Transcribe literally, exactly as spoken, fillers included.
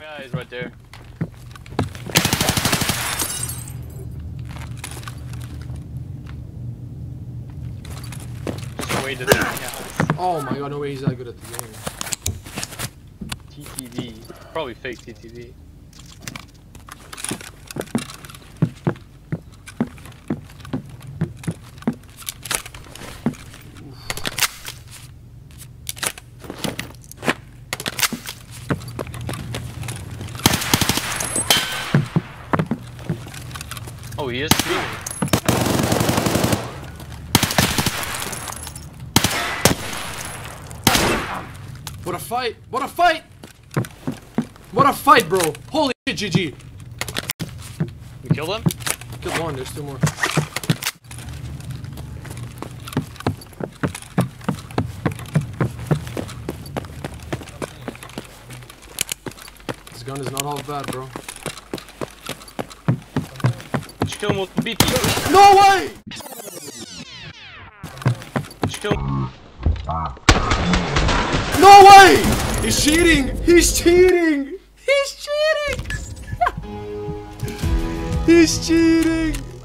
Yeah, he's right there. Just wait at the house. Oh my god, no way he's that good at the game. T T D. Probably fake T T D. Oh, he is streaming. What a fight! What a fight! What a fight, bro! Holy shit, G G! We killed him? Killed one, there's two more. This gun is not half bad, bro. Did you kill him with the B P? No way! Did you kill him? No way! He's cheating! He's cheating! He's cheating! He's cheating!